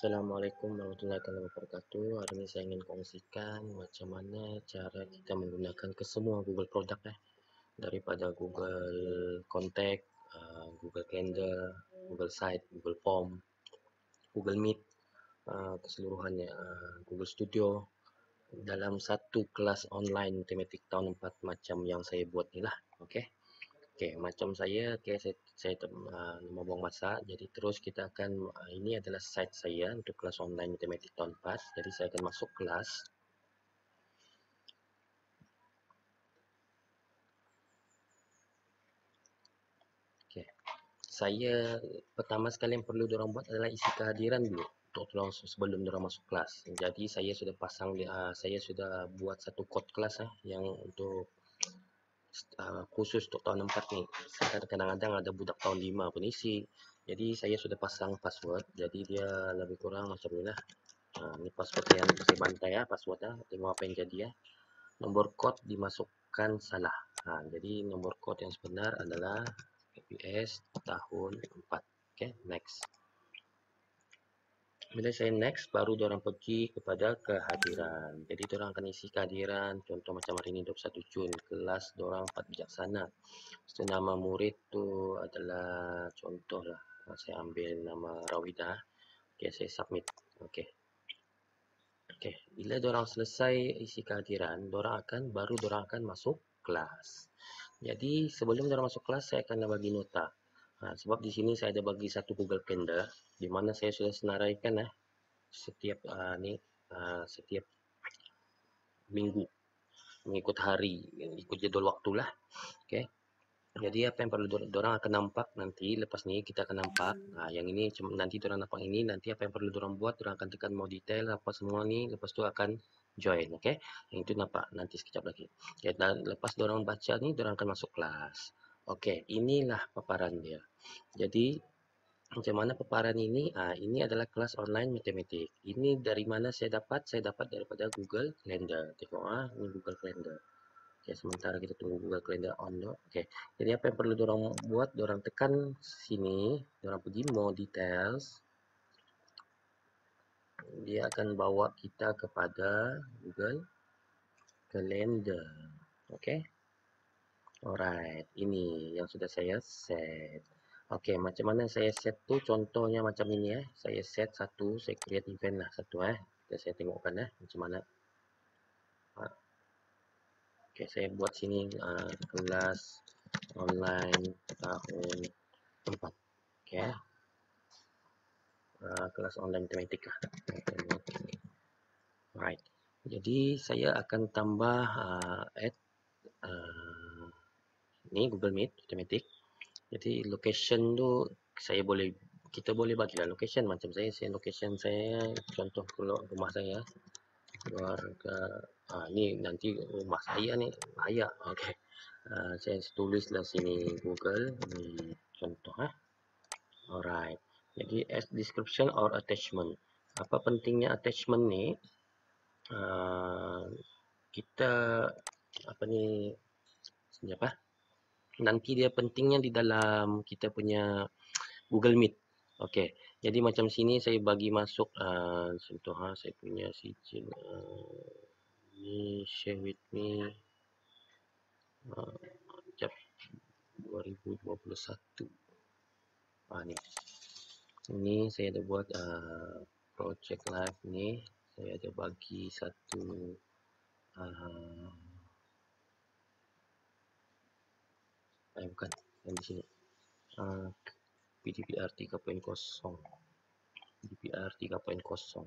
Assalamualaikum warahmatullahi wabarakatuh. Hari ini saya ingin kongsikan macam mana cara kita menggunakan ke semua Google produk daripada Google Contact, Google Calendar, Google Site, Google Form, Google Meet, keseluruhannya, Google Studio dalam satu kelas online matematik tahun 4 macam yang saya buat ni lah. Okey. Okey, macam saya, saya mau buang masa. Jadi terus kita akan, ini adalah site saya untuk kelas online matematik tahun 4. Jadi saya akan masuk kelas. Okey. Saya pertama sekali yang perlu diorang buat adalah isi kehadiran dulu untuk sebelum diorang masuk kelas. Jadi saya sudah pasang, saya sudah buat satu kod kelas yang untuk khusus untuk tahun 4 ni. Kadang-kadang ada budak tahun 5 pun isi. Jadi saya sudah pasang password. Jadi dia lebih kurang macam ni lah. Ni password yang saya bantai password tengok apa yang jadi Nombor kod dimasukkan salah. Jadi nombor kod yang sebenar adalah KPS tahun 4. Okay, next. Bila saya next, baru diorang pergi kepada kehadiran. Jadi diorang akan isi kehadiran. Contoh macam hari ini 21 Jun, kelas diorang 4 bijaksana. So, nama murid tu adalah contoh lah. Saya ambil nama Rawida. Okay, saya submit. Okay. Okey, bila diorang selesai isi kehadiran, baru diorang akan masuk kelas. Jadi sebelum diorang masuk kelas, saya akan bagi nota. Sebab di sini saya ada bagi satu Google Calendar, di mana saya sudah senaraikan setiap setiap minggu mengikut hari, ikut jadual waktu lah. Okey. Jadi apa yang perlu diorang akan nampak nanti lepas ni kita akan nampak. Yang ini nanti diorang nampak ini, nanti apa yang perlu diorang buat, diorang akan tekan more detail apa semua ni, lepas tu akan join. Okey. Yang itu nampak nanti sekejap lagi. Okay, dan lepas diorang baca ni, diorang akan masuk kelas. Okey, inilah paparan dia. Jadi macam mana paparan ini? Ini adalah kelas online matematik. Ini dari mana saya dapat? Saya dapat daripada Google Calendar. Tengok ini Google Calendar. Okay, sementara kita tunggu Google Calendar on dulu. Okay. Jadi apa yang perlu diorang buat? Diorang tekan sini, diorang pergi more details. Dia akan bawa kita kepada Google Calendar. Okay. Alright, ini yang sudah saya set. Okay, macam mana saya set tu? Contohnya macam ini Saya set satu, saya create event lah satu saya tengokkan macam mana. Okay, saya buat sini kelas online tahun 4. Okay. Kelas online matematik lah. Right. Jadi saya akan tambah add ni Google Meet matematik. Jadi location tu kita boleh bagilah location macam saya location saya contoh rumah saya keluarga ni nanti rumah saya ni layak. Okey. Saya tulislah sini Google ni contoh Alright. Jadi as description or attachment. Apa pentingnya attachment ni? Kita apa ni apa? Nanti dia pentingnya di dalam kita punya Google Meet. Okey. Jadi macam sini saya bagi masuk contoh saya punya sijil ni share with me jap 2021. Ni. Ini saya ada buat project live ni. Saya ada bagi satu bukan yang di sini. PDPR 3.0. PDPR 3.0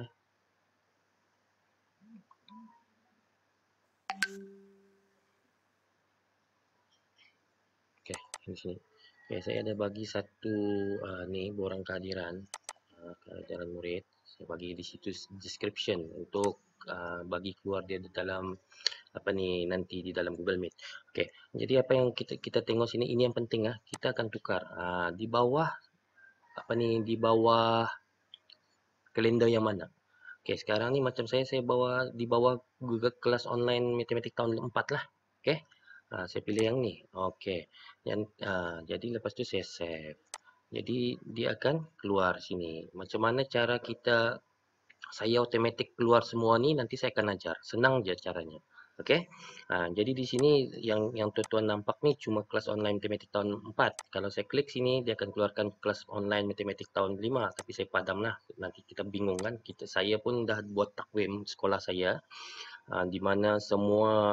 Okey, di sini. Okay, saya ada bagi satu ni borang kehadiran murid. Saya bagi di situ description untuk bagi keluar dia di dalam apa ni nanti di dalam Google Meet. Okey. Jadi apa yang kita tengok sini ini yang penting kita akan tukar di bawah apa ni di bawah kalender yang mana. Okey, sekarang ni macam saya bawa di bawah Google kelas online matematik tahun 4 lah. Okey. Saya pilih yang ni. Okey. Yang jadi lepas tu saya save. Jadi dia akan keluar sini. Macam mana cara saya automatic keluar semua ni nanti saya akan ajar. Senang je caranya. Okey. Jadi di sini yang tuan-tuan nampak ni cuma kelas online matematik tahun 4. Kalau saya klik sini dia akan keluarkan kelas online matematik tahun 5, tapi saya padamlah. Nanti kita bingung kan. Saya pun dah buat takwim sekolah saya, di mana semua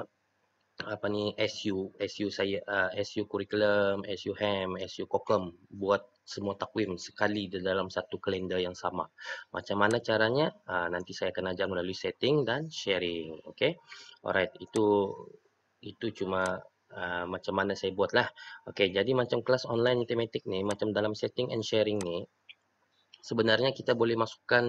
SU saya, SU curriculum, SU HAM, SU Kokem buat semua takwim sekali di dalam satu kalender yang sama. Macam mana caranya? Nanti saya akan ajar melalui setting dan sharing. Okey. Alright, itu cuma macam mana saya buatlah. Okey, jadi macam kelas online matematik ni, macam dalam setting and sharing ni, sebenarnya kita boleh masukkan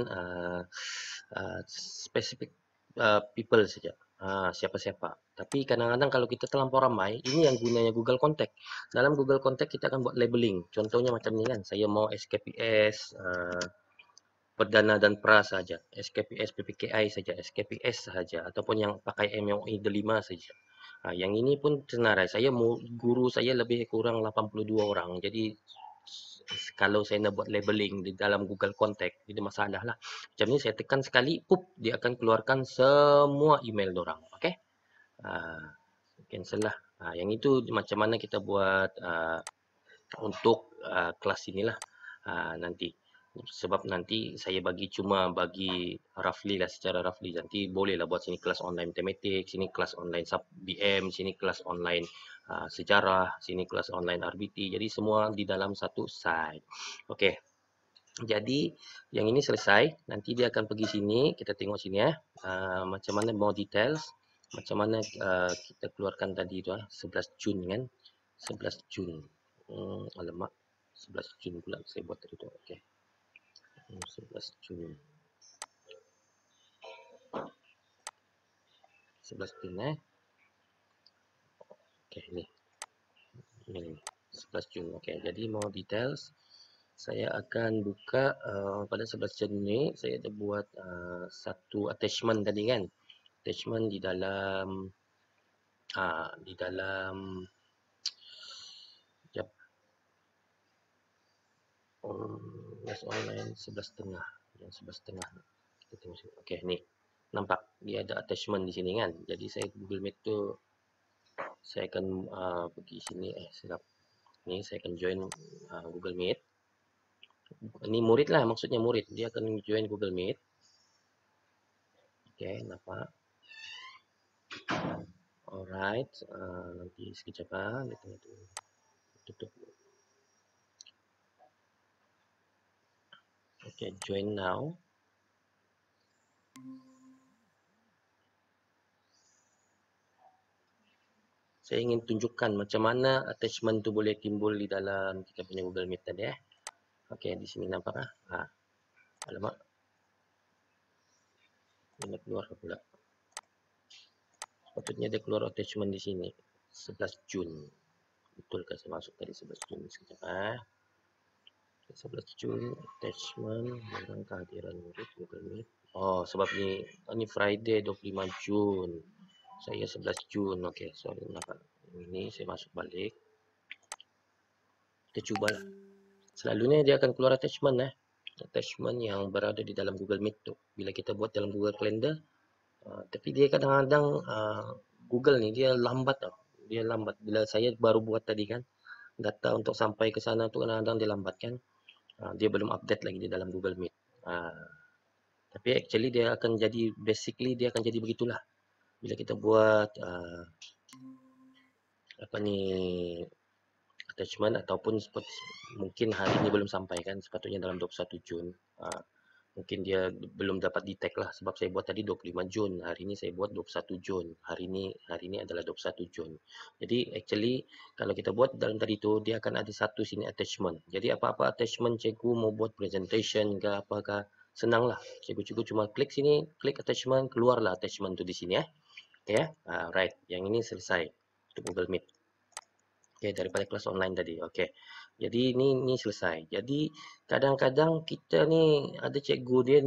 specific people saja. Siapa-siapa. Tapi kadang-kadang kalau kita terlampau ramai, ini yang gunanya Google Contact. Dalam Google Contact kita akan buat labeling. Contohnya macam ni kan, saya mau SKPS, Perdana dan Pra saja, SKPS PPKI saja, SKPS saja, ataupun yang pakai MOE delima saja. Yang ini pun senarai. Guru saya lebih kurang 82 orang. Jadi kalau saya nak buat labeling di dalam Google Contact, tidak masalah lah. Macam ni saya tekan sekali, dia akan keluarkan semua email dorang. Okey. Cancel lah. Yang itu macam mana kita buat untuk kelas inilah nanti. Sebab nanti saya cuma bagi roughly lah, secara roughly. Nanti bolehlah buat sini kelas online matematik, sini kelas online sub BM, sini kelas online sejarah, sini kelas online RBT. Jadi semua di dalam satu site. Okey. Jadi yang ini selesai, nanti dia akan pergi sini, kita tengok sini ya. Macam mana more details, macam mana kita keluarkan tadi tu 11 Jun kan. 11 Jun. Alamak, 11 Jun pula saya buat tadi tu. Okey. 11 Jun. 11 Jun Okey, ni. Ini 11 Jun. Okey, jadi more details. Saya akan buka pada 11 Jun ni, saya ada buat satu attachment tadi kan. Attachment di dalam jap. Kelas online 11.30. Yang 11.30. Kita tengok sini. Okey, ni. Nampak dia ada attachment di sini kan. Jadi saya Google Meet tu saya akan pergi sini silap. Ni saya akan join Google Meet. Ini murid lah, maksudnya murid. Dia akan join Google Meet. Okey, nampak. Alright, nanti sekejap tutup. Okay, join now. Saya ingin tunjukkan macam mana attachment tu boleh timbul di dalam kita punya Google Meet tadi Okey, di sini nampak alamak. Ini keluar pula. Sepatutnya dia keluar attachment di sini. 11 Jun. Betul ke saya masuk tadi 11 Jun sekejap 11 Jun attachment dengan kehadiran murid Google Meet. Oh, sebab ni Friday 25 Jun. Saya 11 Jun. Okey, sorry nampak. Ini saya masuk balik. Kita cubalah. Selalunya dia akan keluar attachment attachment yang berada di dalam Google Meet tu. Bila kita buat dalam Google Calendar, tapi dia kadang-kadang Google ni dia lambat tau. Dia lambat. Bila saya baru buat tadi kan, data untuk sampai ke sana tu kadang-kadang dia lambat kan. Dia belum update lagi di dalam Google Meet. Tapi actually dia akan jadi, basically dia akan jadi begitulah. Bila kita buat attachment ataupun mungkin hari ini belum sampai kan, sepatutnya dalam 21 Jun. Mungkin dia belum dapat detect lah sebab saya buat tadi 25 Jun. Hari ini saya buat 21 Jun. Hari ini adalah 21 Jun. Jadi actually kalau kita buat dalam tadi tu dia akan ada satu sini attachment. Jadi apa-apa attachment cikgu mau buat presentation ke apakah, senanglah. Cikgu-cikgu cuma klik sini, klik attachment, keluarlah attachment tu di sini Okey right. Yang ini selesai untuk Google Meet. Okey, daripada kelas online tadi. Okey. Jadi ni selesai. Jadi kadang-kadang kita ni ada cikgu dia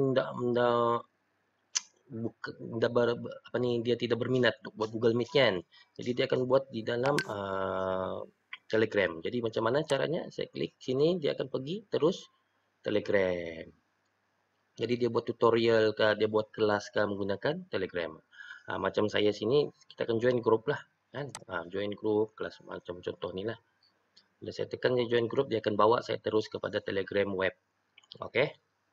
dia tidak berminat untuk buat Google Meet kan. Jadi dia akan buat di dalam Telegram. Jadi macam mana caranya? Saya klik sini, dia akan pergi terus Telegram. Jadi dia buat tutorial kah, dia buat kelas kah menggunakan Telegram. Macam saya sini, kita akan join grup lah. Kan? Join grup, kelas macam contoh ni lah. Bila saya tekan dia join grup, dia akan bawa saya terus kepada Telegram web. Okey.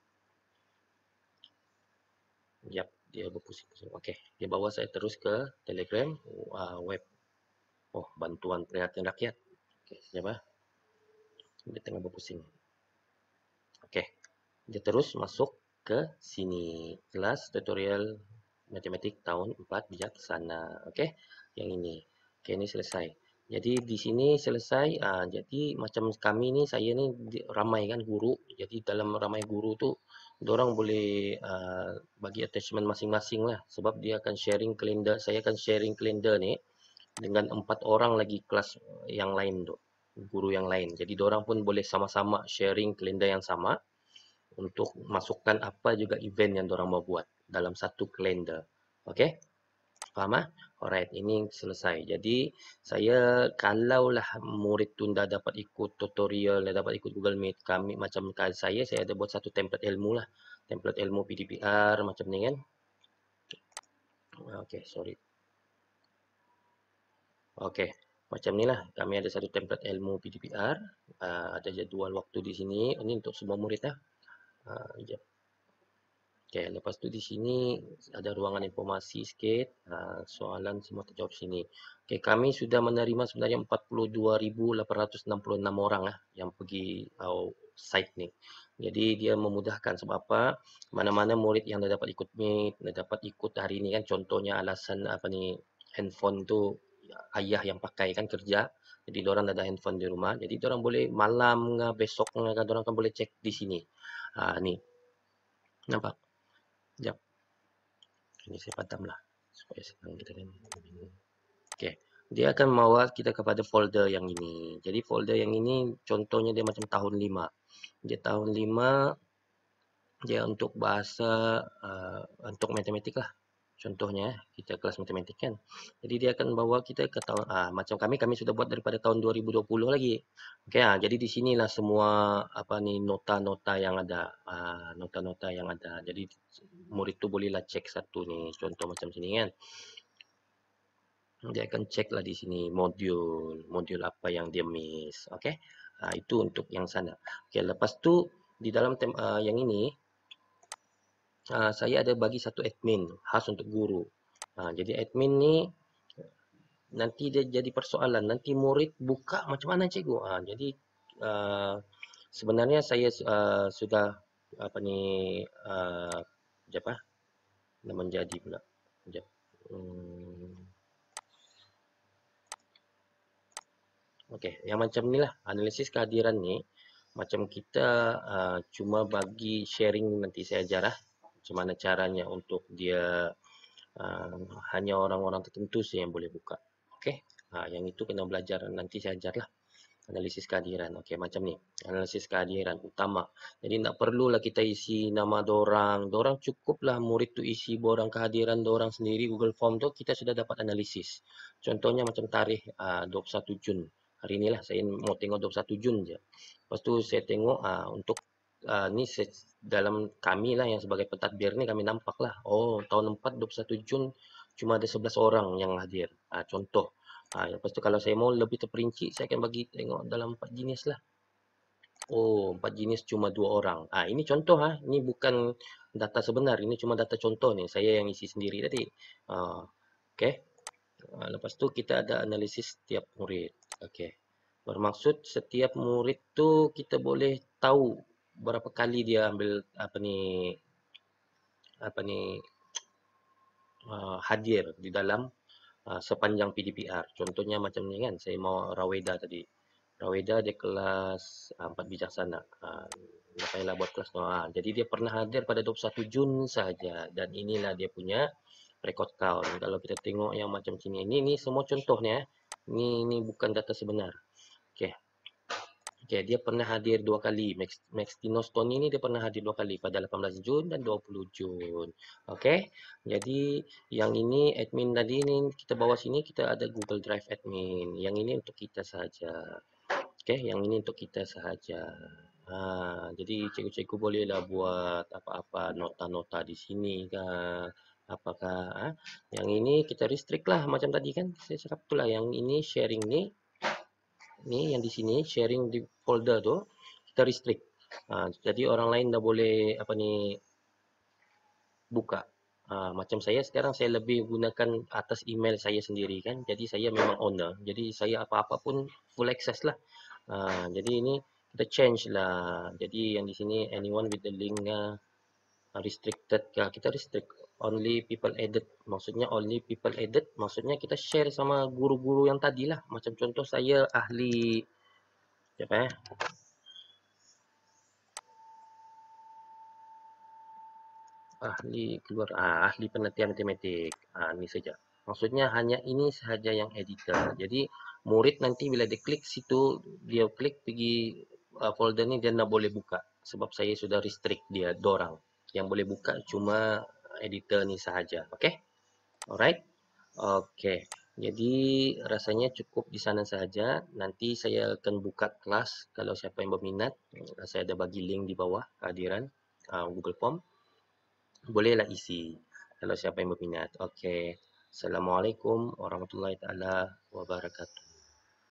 Yap, dia berpusing-pusing. Okey, dia bawa saya terus ke Telegram web. Oh, bantuan prihatin rakyat. Okey, sekejap ah. Dia tengah berpusing. Okey. Dia terus masuk ke sini. Kelas tutorial matematik tahun 4 bijaksana. Okey. Yang ini. Okey, ini selesai. Jadi di sini selesai. Jadi macam kami ni, saya ni ramai kan guru. Jadi dalam ramai guru tu, diorang boleh bagi attachment masing-masing lah. Sebab dia akan sharing kalender. Saya akan sharing kalender ni dengan 4 orang lagi kelas yang lain tu. Guru yang lain. Jadi diorang pun boleh sama-sama sharing kalender yang sama untuk masukkan apa juga event yang diorang mau buat dalam satu kalender. Okey? Faham ah? Alright, ini selesai. Jadi saya kalaulah murid tu dah dapat ikut tutorial, dah dapat ikut Google Meet, kami macam saya ada buat satu template ilmu lah. Template ilmu PDPR macam ni kan. Okey, sorry. Okey, macam ni lah. Kami ada satu template ilmu PDPR. Ada jadual waktu di sini. Ini untuk semua murid lah. Sekejap. Okey, lepas tu di sini ada ruangan informasi sikit. Soalan semua terjawab sini. Okey, kami sudah menerima sebenarnya 42,866 orang lah yang pergi site ni. Jadi dia memudahkan sebab apa? Mana-mana murid yang dah dapat ikut Meet, dah dapat ikut hari ni kan, contohnya alasan apa ni, handphone tu ayah yang pakai kan kerja. Jadi diorang dah ada handphone di rumah. Jadi diorang boleh malam ke besok ke, diorang kan boleh cek di sini. Ni. Nampak? Sekejap. Ini saya padamlah supaya senang kita kan. Okey. Dia akan membawa kita kepada folder yang ini. Jadi folder yang ini contohnya dia macam tahun 5. Dia tahun 5, dia untuk bahasa untuk matematik lah. Contohnya kita kelas matematik kan. Jadi dia akan bawa kita ke tahun macam kami sudah buat daripada tahun 2020 lagi. Okey, jadi di sinilah semua apa ni nota-nota yang ada. Nota-nota yang ada. Jadi murid tu bolehlah cek satu ni. Contoh macam sini kan. Dia akan cek lah di sini modul apa yang dia miss. Okey. Itu untuk yang sana. Okey, lepas tu di dalam yang ini saya ada bagi satu admin khas untuk guru. Jadi admin ni nanti dia jadi persoalan. Nanti murid buka macam mana cikgu? Jadi sebenarnya saya sudah apa ni sekejap dah menjadi pula. Sekejap. Okey, yang macam ni lah analisis kehadiran ni. Macam kita cuma bagi sharing, nanti saya ajar lah macam mana caranya untuk dia hanya orang-orang tertentu saja yang boleh buka. Okey, yang itu kena belajar, nanti saya ajar lah analisis kehadiran. Okey, macam ni analisis kehadiran utama. Jadi tak perlulah kita isi nama dorang cukuplah murid tu isi borang kehadiran dorang sendiri Google Form tu, kita sudah dapat analisis. Contohnya macam tarikh 21 Jun. Hari inilah saya mau tengok 21 Jun je. Lepas tu saya tengok untuk ni dalam kami lah yang sebagai pentadbir ni, kami nampak lah. Oh, tahun 4 21 Jun cuma ada 11 orang yang hadir. Contoh. Lepas tu kalau saya mau lebih terperinci, saya akan bagi tengok dalam 4 jenis lah. Oh, 4 jenis cuma 2 orang. Ini contoh Ini bukan data sebenar. Ini cuma data contoh ni. Saya yang isi sendiri tadi. Okey. Lepas tu kita ada analisis setiap murid. Okey. Bermaksud setiap murid tu kita boleh tahu berapa kali dia ambil hadir di dalam sepanjang PDPR. Contohnya macam ni kan, saya mau Raweda tadi. Raweda dia kelas 4 bijaksana. Tak payahlah buat kelas tu. Jadi dia pernah hadir pada 21 Jun saja, dan inilah dia punya record count. Kalau kita tengok yang macam sini, ini semua contohnya. Ini bukan data sebenar. Okey. Oke, dia pernah hadir 2 kali. Maxtino Stone ini dia pernah hadir 2 kali pada 18 Jun dan 20 Jun. Oke. Jadi yang ini admin tadi ini kita bawa sini kita ada Google Drive admin. Yang ini untuk kita saja. Oke, yang ini untuk kita sahaja. Jadi cikgu-cikgu bolehlah buat apa-apa nota-nota di sini kah? Apakah yang ini kita restrict lah macam tadi kan saya cakap itulah yang ini sharing ni yang di sini sharing di folder tu kita restrict. Jadi orang lain dah boleh apa ni buka. Macam saya sekarang saya lebih gunakan atas email saya sendiri kan. Jadi saya memang owner. Jadi saya apa-apa pun full access lah. Jadi ini kita change lah. Jadi yang di sini anyone with the link restricted kita restrict only people added. Maksudnya only people added. Maksudnya kita share sama guru-guru yang tadi lah. Macam contoh saya ahli siapa ahli penelitian matematik. Ini saja. Maksudnya hanya ini sahaja yang editor. Jadi murid nanti bila dia klik situ, dia klik pergi folder ni dia nak boleh buka. Sebab saya sudah restrict dia dorang. Yang boleh buka cuma editor ni sahaja. Okay? Alright? Okay. Jadi rasanya cukup di sana sahaja. Nanti saya akan buka kelas kalau siapa yang berminat. Saya ada bagi link di bawah kehadiran Google Form. Bolehlah isi kalau siapa yang berminat. Okey. Assalamualaikum warahmatullahi taala wabarakatuh.